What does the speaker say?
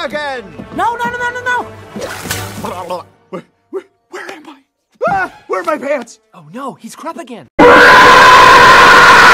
again! No, no, no, no, no, no! Where am I? Ah, where are my pants? Oh no, he's Krupp again.